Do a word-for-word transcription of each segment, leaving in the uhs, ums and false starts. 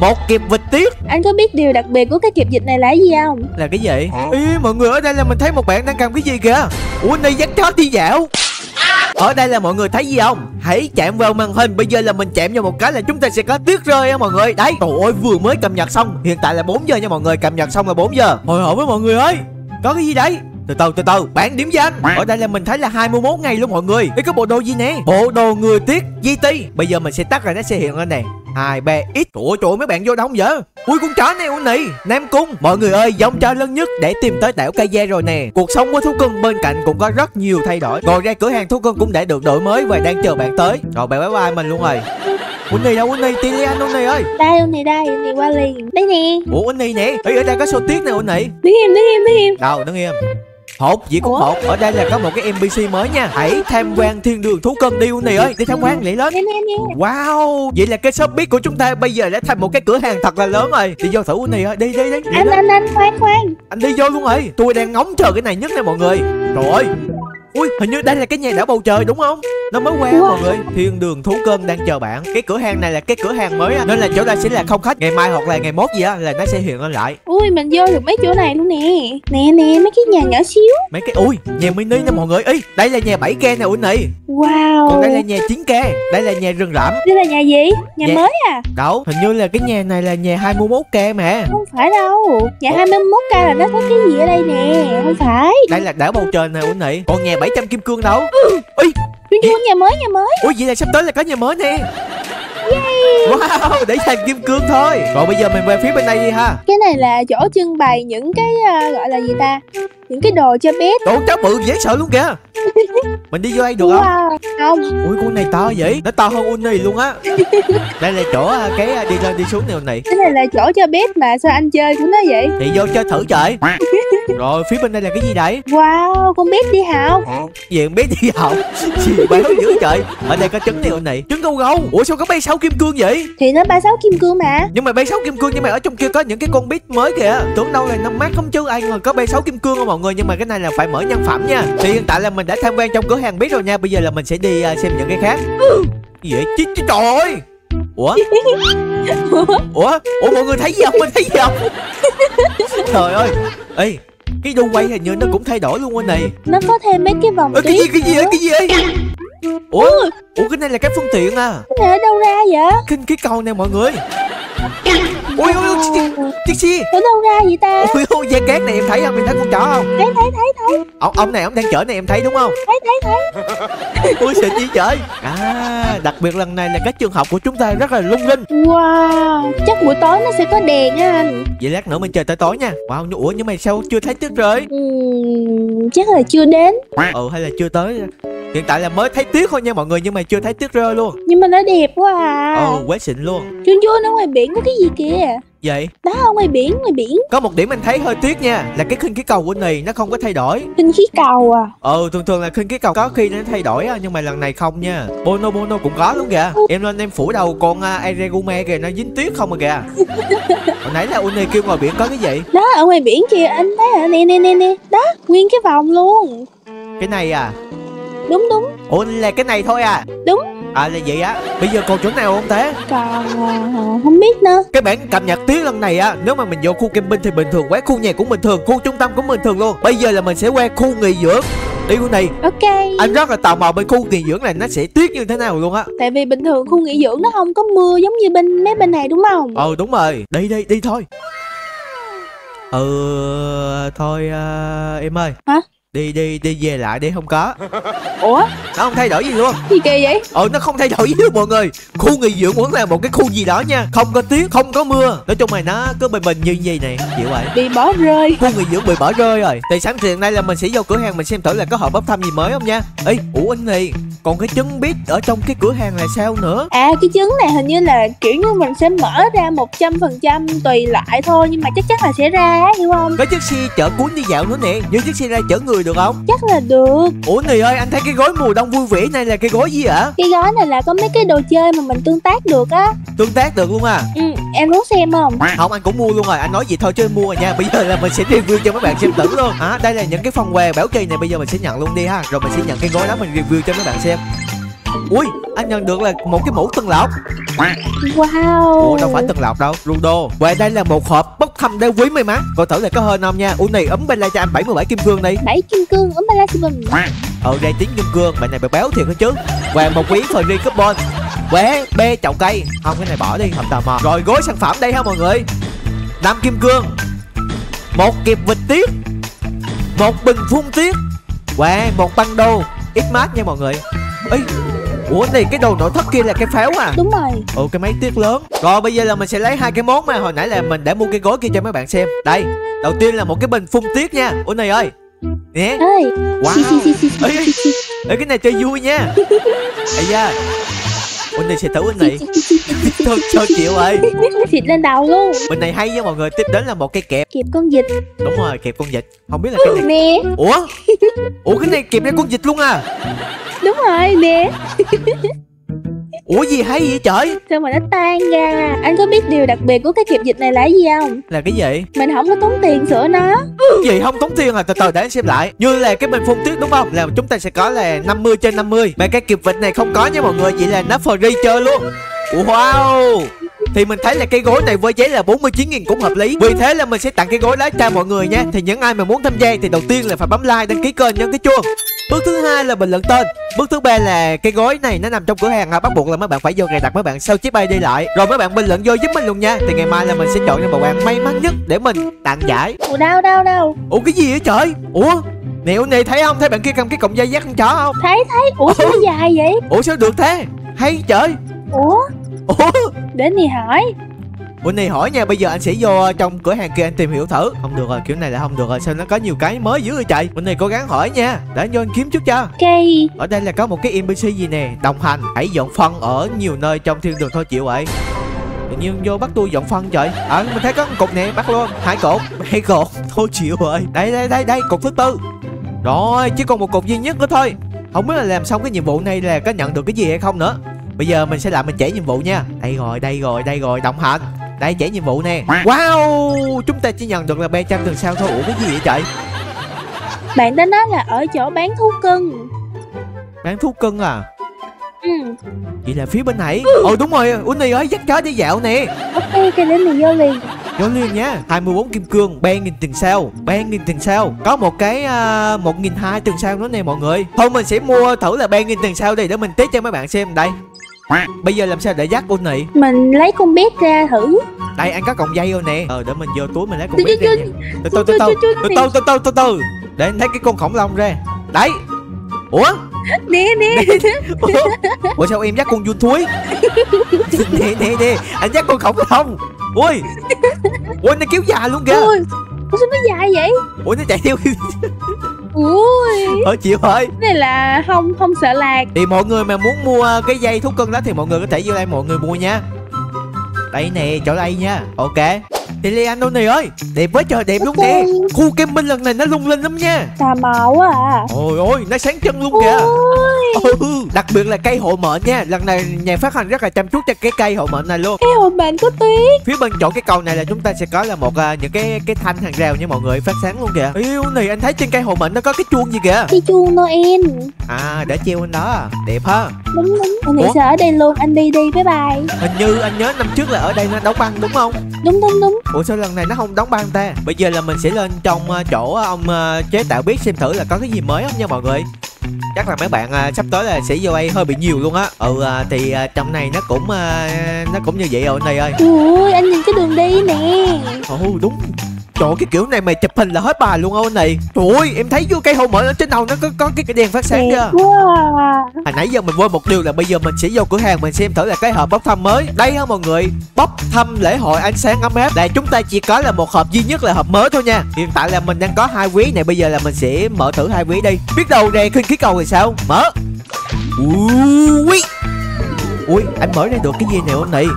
một kẹp vịt tiết. Anh có biết điều đặc biệt của cái kẹp vịt này là cái gì không? Là cái gì? Ý, mọi người, ở đây là mình thấy một bạn đang cầm cái gì kìa. Ủa, này dắt chó đi dạo. Ở đây là mọi người thấy gì không? Hãy chạm vào màn hình. Bây giờ là mình chạm vào một cái là chúng ta sẽ có tuyết rơi á mọi người. Đấy, trời ơi, vừa mới cập nhật xong. Hiện tại là bốn giờ nha mọi người, cập nhật xong là bốn giờ. Hồi hộp với mọi người ơi. Có cái gì đấy? Từ từ từ từ, bảng điểm danh. Ở đây là mình thấy là hai mươi mốt ngày luôn mọi người. Đây có bộ đồ gì nè? Bộ đồ người tuyết giê tê. Bây giờ mình sẽ tắt rồi nó sẽ hiện lên nè. Hai ba ít. Trời ơi, trời ơi, mấy bạn vô đông vậy? Ui, con chó này ui nị, Nam Cung. Mọi người ơi, giống chó lớn nhất để tìm tới đảo Kaze rồi nè. Cuộc sống của thú cưng bên cạnh cũng có rất nhiều thay đổi. Ngoài ra cửa hàng thú cưng cũng đã được đổi mới và đang chờ bạn tới. Rồi bạn bye bye mình luôn rồi. Uni đâu Uni, Tilian Uni ơi. Đây Uni đây, Uni qua liền. Đây nè. Ủa Uni nè. Ê, ở đây có số tiết nè Uni. Đứng im, đứng im, đứng im. Đâu, đứng im. Hột, chỉ có hột. Ở đây là có một cái en pê xê mới nha. Hãy tham quan thiên đường thú cưng đi Uni ơi. Đi tham quan lại lên. Nè, nè, nè. Wow, vậy là cái shop biết của chúng ta bây giờ đã thành một cái cửa hàng thật là lớn rồi. Đi vô thử Uni ơi, đi đi đi. Anh anh anh khoan khoan. Anh đi vô luôn rồi. Tôi đang ngóng chờ cái này nhất nè mọi người. Trời ơi. Ui, hình như đây là cái nhà đảo bầu trời đúng không? Nó mới qua wow. Mọi người. Thiên đường thú cưng đang chờ bạn. Cái cửa hàng này là cái cửa hàng mới á, nên là chỗ đây sẽ là không khách. Ngày mai hoặc là ngày mốt gì á là nó sẽ hiện lên lại. Ui, mình vô được mấy chỗ này luôn nè. Nè nè, mấy cái nhà nhỏ xíu. Mấy cái ui, nhà mini nè mọi người. Ý, đây là nhà bảy K nè Ui nị. Wow. Còn đây là nhà chín K. Đây là nhà rừng rậm. Đây là nhà gì? Nhà, nhà mới à? Đâu, hình như là cái nhà này là nhà hai mươi mốt K mà. Không phải đâu. Nhà hai mươi mốt K là nó có cái gì ở đây nè. Không phải. Đây là đảo bầu trời nè Ui nị. Còn nhà bảy trăm kim cương đâu? Ui, Chú nhà mới, nhà mới. Ui, vậy là sắp tới là có nhà mới nè. Yay. Wow, để thành kim cương thôi. Rồi bây giờ mình về phía bên đây đi ha. Cái này là chỗ trưng bày những cái uh, gọi là gì ta? Những cái đồ cho pet. Đồ chó bự dễ sợ luôn kìa. Mình đi vô đây được không? Wow. Không. Ui, con này to vậy. Nó to hơn Uni luôn á. Đây là chỗ cái đi lên đi xuống này này. Cái này là chỗ cho pet mà sao anh chơi của nó vậy? Thì vô chơi thử trời. Rồi phía bên đây là cái gì đấy? Wow, con biết đi học. Gì con biết đi học? Gì béo dữ trời. Ở đây có trứng này này. Trứng gâu gâu. Ủa sao có bay sáu kim cương vậy? Thì nó ba sáu kim cương mà. Nhưng mà bay sáu kim cương nhưng mà ở trong kia có những cái con bít mới kìa. Tưởng đâu là năm mát không chứ ai ngờ có bay sáu kim cương không mọi người. Nhưng mà cái này là phải mở nhân phẩm nha. Thì hiện tại là mình đã tham quan trong cửa hàng bít rồi nha. Bây giờ là mình sẽ đi uh, xem những cái khác. Gì vậy? Chứ, chứ trời ơi. Ủa? Ủa? Ủa mọi người thấy gì không? Mình thấy gì không? Trời ơi. Ê, cái đu quay hình như nó cũng thay đổi luôn anh này. Nó có thêm mấy cái vòng tuyết. Cái gì cái gì ấy, cái gì ấy? Ủa? Ủa cái này là cái phương tiện à? Cái này ở đâu ra vậy? Kinh cái cầu nè mọi người. Ui ui chiếc xe. Ở đâu ra vậy ta? Ui ui dây cát này em thấy không? Em thấy con chó không? Thấy thấy thấy thấy. Ông ông này ông đang chở này em thấy đúng không? Thấy thấy thấy. Ui xịn gì trời. À đặc biệt lần này là các trường học của chúng ta rất là lung linh. Wow, chắc buổi tối nó sẽ có đèn á anh. Vậy lát nữa mình chờ tới tối nha. Wow, nhưng ủa nhưng mà sao chưa thấy tuyết rơi? Uhm, chắc là chưa đến. Ừ hay là chưa tới. Hiện tại là mới thấy tuyết thôi nha mọi người, nhưng mà chưa thấy tuyết rơi luôn. Nhưng mà nó đẹp quá à. Ồ quá xịn luôn. Chú chú nó ngoài biển có cái gì kìa? Vậy? Đó ở ngoài biển, ngoài biển. Có một điểm anh thấy hơi tiếc nha, là cái khinh khí cầu của này nó không có thay đổi. Khinh khí cầu à? Ừ thường thường là khinh khí cầu có khi nó thay đổi á, nhưng mà lần này không nha. Bono Bono cũng có luôn kìa. Em lên em phủ đầu con uh, Aregume kìa, nó dính tuyết không mà kìa. Hồi nãy là Uni kêu ngoài biển có cái gì? Đó ở ngoài biển kìa anh thấy hả? Nè nè nè nè. Đó nguyên cái vòng luôn. Cái này à? Đúng đúng. Ủa là cái này thôi à? Đúng. À là vậy á. Bây giờ còn chỗ nào không thế? Còn à, không biết nữa. Cái bản cập nhật tuyết lần này á, nếu mà mình vô khu camping thì bình thường, quét khu nhà cũng bình thường, khu trung tâm cũng bình thường luôn. Bây giờ là mình sẽ qua khu nghỉ dưỡng. Đi khu này. Ok. Anh rất là tò mò bên khu nghỉ dưỡng này nó sẽ tuyết như thế nào luôn á. Tại vì bình thường khu nghỉ dưỡng nó không có mưa giống như bên mấy bên này đúng không? Ừ đúng rồi. Đi đi đi thôi. Ừ thôi uh, em ơi. Hả? Đi đi đi về lại đi không có. Ủa? Nó không thay đổi gì luôn. Gì kỳ vậy? Ừ nó không thay đổi gì luôn mọi người. Khu nghỉ dưỡng vẫn là một cái khu gì đó nha. Không có tuyết, không có mưa. Nói chung là nó cứ bình bình như vậy này. Chịu vậy. Bị bỏ rơi. Khu nghỉ dưỡng bị bỏ rơi rồi. Thì sáng tiền đây là mình sẽ vô cửa hàng mình xem thử là có hộp bốc thăm gì mới không nha. Ê, ủa anh này, còn cái trứng bít ở trong cái cửa hàng là sao nữa? À cái trứng này hình như là kiểu như mình sẽ mở ra một trăm phần trăm tùy loại thôi, nhưng mà chắc chắn là sẽ ra á, hiểu không? Có chiếc xe chở cuốn đi dạo nữa nè. Nhưng chiếc xe ra chở người được không? Chắc là được. Ủa này ơi, anh thấy cái gói mùa đông vui vẻ này là cái gói gì ạ? Cái gói này là có mấy cái đồ chơi mà mình tương tác được á. Tương tác được luôn à? Ừ, em muốn xem không? Không, anh cũng mua luôn rồi, anh nói gì thôi chứ mua rồi nha. Bây giờ là mình sẽ review cho mấy bạn xem thử luôn. À, đây là những cái phần quà bảo trì này, bây giờ mình sẽ nhận luôn đi ha. Rồi mình sẽ nhận cái gói đó mình review cho mấy bạn xem. Ui, anh nhận được là một cái mũ tuần lộc. Wow. Ủa đâu phải tuần lộc đâu, Rudo. Và đây là một hộp bốc thăm đá quý may mắn. Coi thử là có hên không nha. Ủa này ấm bên lại cho anh bảy mươi bảy kim cương đi. Bảy kim cương ấm ba la xì bùm. Ờ đây tiếng kim cương, bạn này bị béo thiệt đó chứ. Và một quý free coupon. Vé B chậu cây. Không cái này bỏ đi, không tò mò. Rồi gói sản phẩm đây ha mọi người. Năm kim cương. Một kẹp vịt tiết. Một bình phun tiết. Wow, một băng đô ít mát nha mọi người. Ê, ủa này cái đồ nội thất kia là cái pháo à? Đúng rồi. Ồ cái máy tiết lớn. Rồi bây giờ là mình sẽ lấy hai cái món mà hồi nãy là mình đã mua cái gói kia cho mấy bạn xem. Đây, đầu tiên là một cái bình phun tiết nha. Ủa này ơi. Nè. Ê. Wow. Ê, ê, ê cái này chơi vui nha. Ây da. Ủa này sẽ thử bên này. Thôi cho chịu rồi. Thịt lên đầu luôn. Bên này hay nha mọi người. Tiếp đến là một cây kẹp. Kẹp con vịt. Đúng rồi, kẹp con vịt. Không biết là cái này. Nè. Ủa? Ủa cái này kẹp ra con vịt luôn à? Đúng rồi nè. Ủa gì hay vậy trời? Sao mà nó tan ra. Anh có biết điều đặc biệt của cái kẹp vịt này là cái gì không? Là cái gì? Mình không có tốn tiền sửa nó. Gì không tốn tiền à? Từ từ để anh xem lại. Như là cái bình phun tiết đúng không? Là chúng ta sẽ có là năm mươi trên năm mươi. Mà cái kẹp vịt này không có nha mọi người. Chỉ là nó free chơi luôn. Wow. Thì mình thấy là cái gói này với giá là bốn mươi chín nghìn cũng hợp lý. Vì thế là mình sẽ tặng cái gói đó cho mọi người nha. Thì những ai mà muốn tham gia thì đầu tiên là phải bấm like, đăng ký kênh, nhấn cái chuông. Bước thứ hai là bình luận tên. Bước thứ ba là cái gói này nó nằm trong cửa hàng, bắt buộc là mấy bạn phải vô cài đặt, mấy bạn sao chép bay đi lại. Rồi mấy bạn bình luận vô giúp mình luôn nha. Thì ngày mai là mình sẽ chọn ra một bạn may mắn nhất để mình tặng giải. Ủa đâu đâu đâu. Ủa cái gì vậy trời? Ủa nèo này thấy không? Thấy bạn kia cầm cái cọng dây dắt con chó không? Thấy thấy. Ủa sao nó dài vậy? Ủa sao được thế? Hay trời. Ủa Ủa để nì hỏi. Ủa này hỏi nha, bây giờ anh sẽ vô trong cửa hàng kia anh tìm hiểu thử. Không được rồi, kiểu này là không được rồi. Sao nó có nhiều cái mới dữ vậy trời? Bên này cố gắng hỏi nha. Để anh vô anh kiếm chút cho. Cây. Ở đây là có một cái en pê xê gì nè. Đồng hành, hãy dọn phân ở nhiều nơi trong thiên đường thôi chịu vậy. Tự nhiên vô bắt tôi dọn phân trời. Ờ mình thấy có một cục nè, bắt luôn. Hai cột, hai cột. Thôi chịu rồi. Đây đây đây đây, cục thứ tư. Rồi, chỉ còn một cục duy nhất nữa thôi. Không biết là làm xong cái nhiệm vụ này là có nhận được cái gì hay không nữa. Bây giờ mình sẽ làm mình trễ nhiệm vụ nha. Đây rồi, đây rồi, đây rồi, đồng hành. Đây trễ nhiệm vụ nè. Wow, chúng ta chỉ nhận được là ba trăm tuần sau thôi. Ủa cái gì vậy trời? Bạn đến đó là ở chỗ bán thú cưng. Bán thú cưng à? Ừ. Vậy là phía bên này. Ồ đúng rồi, Ủa này ơi, dắt chó đi dạo nè. Ok, cái đến này vô liền. Vô liền nha. Hai mươi bốn kim cương, ba nghìn tiền sao, ba nghìn tiền sao. Có một cái uh, một nghìn hai trăm tiền sao nữa nè mọi người. Thôi mình sẽ mua thử là ba nghìn tiền sao đi để mình test cho mấy bạn xem. Đây. Bây giờ làm sao để dắt con này? Mình lấy con bé ra thử. Đây anh có cọng dây rồi nè. Ờ để mình vô túi mình lấy con bé ra. Từ từ từ từ từ từ từ từ từ từ để anh thấy cái con khủng long ra. Đấy. Ủa? Nè nè. Ủa? Ủa sao em dắt con vun thúi? Nè nè nè, anh dắt con khủng long. Ui. Ui nó kéo dài luôn kìa. Ui, sao nó dài vậy? Ủa nó chạy theo. Ui. Thôi chịu thôi. Này là không không sợ lạc. Thì mọi người mà muốn mua cái dây thú cưng đó thì mọi người có thể vô đây mọi người mua nha. Đây nè, chỗ đây nha. Ok. Thì Lê Anh đâu này ơi. Đẹp quá trời, đẹp luôn nè. Khu camping lần này nó lung linh lắm nha. Tò mò quá à. Ôi ôi, nó sáng chân luôn kìa. Ừ, đặc biệt là cây hộ mệnh nha. Lần này nhà phát hành rất là chăm chút cho cái cây hộ mệnh này luôn. Cây hộ mệnh có tuyết. Phía bên chỗ cái cầu này là chúng ta sẽ có là một uh, những cái cái thanh hàng rào nha mọi người, phát sáng luôn kìa. Yêu này anh thấy trên cây hộ mệnh nó có cái chuông gì kìa. Cái chuông Noel. À để treo bên đó. Đẹp ha. Đúng đúng. Anh nghĩ sẽ ở đây luôn, anh đi đi, bye bye. Hình như anh nhớ năm trước là ở đây nó đóng băng đúng không? Đúng đúng đúng. Ủa sao lần này nó không đóng băng ta? Bây giờ là mình sẽ lên trong chỗ ông uh, chế tạo biết xem thử là có cái gì mới không nha mọi người. Chắc là mấy bạn uh, sắp tới là sẽ vô đây hơi bị nhiều luôn á. Ừ uh, thì uh, trong này nó cũng uh, nó cũng như vậy rồi anh này ơi. Ui anh nhìn cái đường đi nè. Ồ đúng. Trời ơi, cái kiểu này mày chụp hình là hết bài luôn anh này. Trời ơi em thấy vô cây hộ mệnh ở trên đầu nó có có cái, cái đèn phát sáng kìa. Wow. Hồi nãy giờ mình quên một điều là bây giờ mình sẽ vô cửa hàng mình xem thử là cái hộp bốc thăm mới. Đây ha mọi người, bốc thăm lễ hội ánh sáng ấm áp. Đây chúng ta chỉ có là một hộp duy nhất là hộp mới thôi nha. Hiện tại là mình đang có hai quý này, bây giờ là mình sẽ mở thử hai quý đi. Biết đâu đèn khinh khí cầu thì sao? Mở. Ui. Ui anh mở ra được cái gì nè anh này?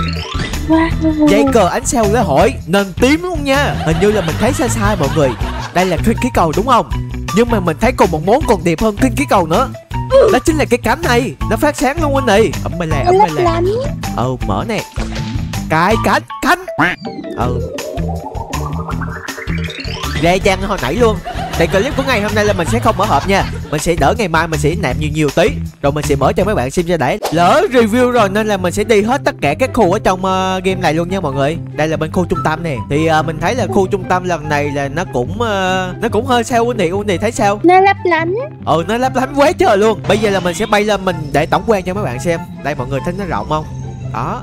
Wow. Dây cờ ánh sao lễ hội nền tím luôn nha. Hình như là mình thấy sai sai mọi người. Đây là khinh khí cầu đúng không? Nhưng mà mình thấy còn một món còn đẹp hơn khinh khí cầu nữa. Đó chính là cái cánh này. Nó phát sáng luôn anh này. Ấm bên lè, ấm bên lè. Ừ mở nè. Cái cánh, cánh. Ừ. Ra chăng hồi nãy luôn. Thì clip của ngày hôm nay là mình sẽ không mở hộp nha. Mình sẽ đỡ ngày mai mình sẽ nạp nhiều nhiều tí, rồi mình sẽ mở cho mấy bạn xem cho để lỡ review rồi, nên là mình sẽ đi hết tất cả các khu ở trong uh, game này luôn nha mọi người. Đây là bên khu trung tâm nè. Thì uh, mình thấy là khu trung tâm lần này là nó cũng uh, nó cũng hơi sao Uông Thị. Uông Thị thấy sao? Nó lấp lánh. Ừ, nó lấp lánh quá trời luôn. Bây giờ là mình sẽ bay lên mình để tổng quan cho mấy bạn xem. Đây mọi người thấy nó rộng không? Đó.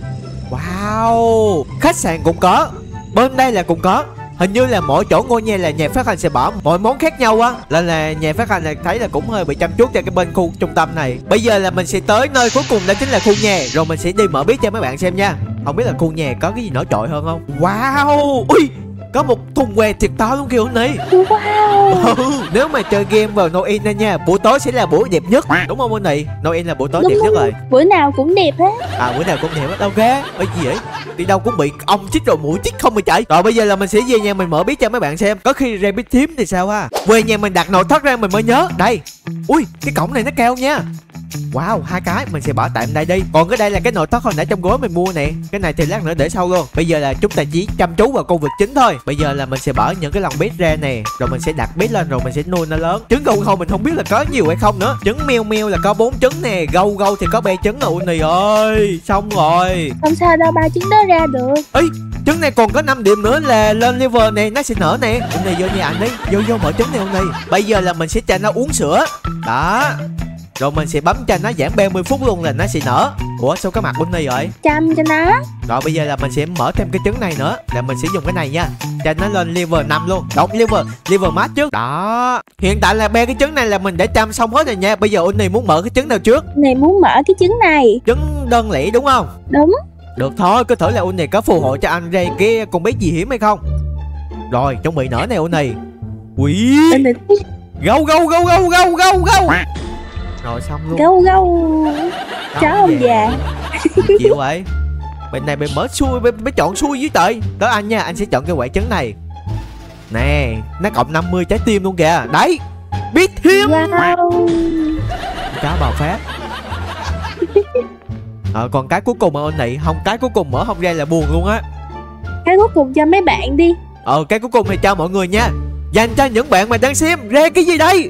Wow, khách sạn cũng có, bên đây là cũng có. Hình như là mỗi chỗ ngôi nhà là nhà phát hành sẽ bỏ mọi món khác nhau á, nên là nhà phát hành là thấy là cũng hơi bị chăm chút cho cái bên khu trung tâm này. Bây giờ là mình sẽ tới nơi cuối cùng, đó chính là khu nhà, rồi mình sẽ đi mở biết cho mấy bạn xem nha. Không biết là khu nhà có cái gì nổi trội hơn không? Wow, ui, có một thùng què thiệt to luôn kìa hôm nay. Wow. Ừ, nếu mà chơi game vào Noel này nha, buổi tối sẽ là buổi đẹp nhất, đúng không anh này? Noel là buổi tối Đúng đẹp nhất rồi. rồi. Bữa nào cũng đẹp hết. À, bữa nào cũng đẹp hết. Đâu ghê, cái gì vậy? Đi đâu cũng bị ong chích rồi mũi chích không mà chạy. Rồi bây giờ là mình sẽ về nhà mình mở biết cho mấy bạn xem. Có khi rabbit thím thì sao ha? Về nhà mình đặt nội thất ra mình mới nhớ. Đây. Ui, cái cổng này nó cao nha. Wow, hai cái mình sẽ bỏ tạm đây đi. Còn cái đây là cái nội thất hồi nãy trong gói mình mua nè. Cái này thì lát nữa để sau luôn. Bây giờ là chúng ta chỉ chăm chú vào công việc chính thôi. Bây giờ là mình sẽ bỏ những cái lòng bếp ra nè, rồi mình sẽ đặt bếp lên, rồi mình sẽ nuôi nó lớn. Trứng gâu gâu mình không biết là có nhiều hay không nữa. Trứng meo meo là có bốn trứng nè, gâu gâu thì có ba trứng rồi. Ui ơi, xong rồi. Không sao đâu, ba trứng đó ra được. Ê, trứng này còn có năm điểm nữa là lên level nè, nó sẽ nở nè. Hôm nay vô nhà anh đi, vô vô mở trứng này hôm nay. Bây giờ là mình sẽ cho nó uống sữa. Đó. Rồi mình sẽ bấm cho nó giảm ba mươi phút luôn là nó sẽ nở. Ủa sao cái mặt bên này rồi? Chăm cho nó. Rồi bây giờ là mình sẽ mở thêm cái trứng này nữa, là mình sẽ dùng cái này nha, cho nó lên level năm luôn. Đọc level level max trước. Đó. Hiện tại là ba cái trứng này là mình đã chăm xong hết rồi nha. Bây giờ Uni muốn mở cái trứng nào trước? Này muốn mở cái trứng này. Trứng đơn lẻ đúng không? Đúng. Được thôi, cứ thử là Uni có phù hộ cho anh ra cái con bé gì hiếm hay không. Rồi chuẩn bị nở này Uni. Quỷ. Gâu gâu gâu gâu gâu gâu gâu. Rồi xong luôn. Gâu gâu. Cháu ông già. Chịu vậy. Bên này bên mở xui, bên, bên chọn xui dưới trời. Tới anh nha, anh sẽ chọn cái quả trứng này. Nè, nó cộng năm mươi trái tim luôn kìa. Đấy. Biết hiếm. Wow. Cá bào phát. Ờ, còn cái cuối cùng mà anh Nị, không, cái cuối cùng mở không ra là buồn luôn á. Cái cuối cùng cho mấy bạn đi. Ờ, cái cuối cùng thì cho mọi người nha. Dành cho những bạn mà đang xem. Ra cái gì đây?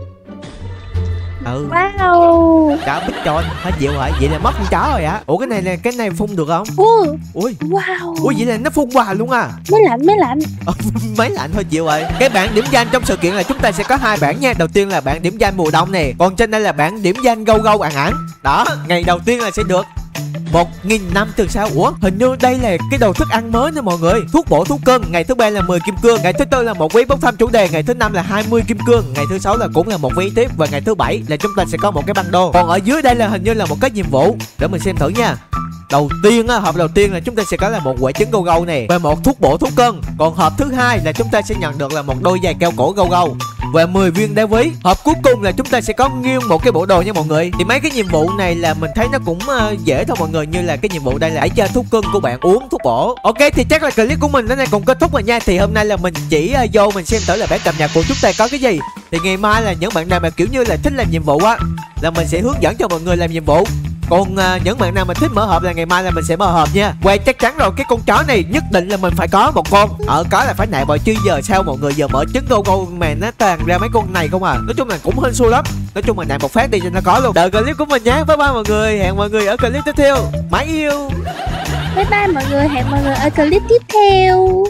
Ừ. Wow. Cá bích tròn hết chịu rồi. Vậy là mất con chó rồi hả? Ủa cái này là cái này phun được không? Ui. Ui. Wow. Ui vậy là nó phun hoài luôn à? Mới lạnh mới lạnh. Mấy lạnh thôi chịu rồi. Cái bảng điểm danh trong sự kiện là chúng ta sẽ có hai bảng nha. Đầu tiên là bảng điểm danh mùa đông nè, còn trên đây là bảng điểm danh gâu gâu ẳng ẳng. Đó, ngày đầu tiên là sẽ được một nghìn năm từ sao. Ủa hình như đây là cái đồ thức ăn mới nè mọi người. Thuốc bổ thuốc cân. Ngày thứ ba là mười kim cương. Ngày thứ tư là một ví bốc thăm chủ đề. Ngày thứ năm là hai mươi kim cương. Ngày thứ sáu là cũng là một ví tiếp. Và ngày thứ bảy là chúng ta sẽ có một cái băng đô. Còn ở dưới đây là hình như là một cái nhiệm vụ. Để mình xem thử nha. Đầu tiên á, hộp đầu tiên là chúng ta sẽ có là một quả trứng gâu gâu nè và một thuốc bổ thuốc cân. Còn hộp thứ hai là chúng ta sẽ nhận được là một đôi giày keo cổ gâu gâu và mười viên đá quý. Hộp cuối cùng là chúng ta sẽ có nguyên một cái bộ đồ nha mọi người. Thì mấy cái nhiệm vụ này là mình thấy nó cũng uh, dễ thôi mọi người. Như là cái nhiệm vụ đây là hãy cho thuốc cân của bạn uống thuốc bổ. Ok thì chắc là clip của mình đến đây cũng kết thúc rồi nha. Thì hôm nay là mình chỉ uh, vô mình xem thử là bản cập nhật của chúng ta có cái gì. Thì ngày mai là những bạn nào mà kiểu như là thích làm nhiệm vụ á là mình sẽ hướng dẫn cho mọi người làm nhiệm vụ. Còn uh, những bạn nào mà thích mở hộp là ngày mai là mình sẽ mở hộp nha. Quay chắc chắn rồi, cái con chó này nhất định là mình phải có một con. Ở có là phải nạp rồi chứ giờ sao mọi người giờ mở trứng gâu gâu mà nó toàn ra mấy con này không à. Nói chung là cũng hên xui lắm. Nói chung là nạp một phát đi cho nó có luôn. Đợi clip của mình nhé. Bye bye mọi người. Hẹn mọi người ở clip tiếp theo. Mãi yêu. Bye bye mọi người, hẹn mọi người ở clip tiếp theo.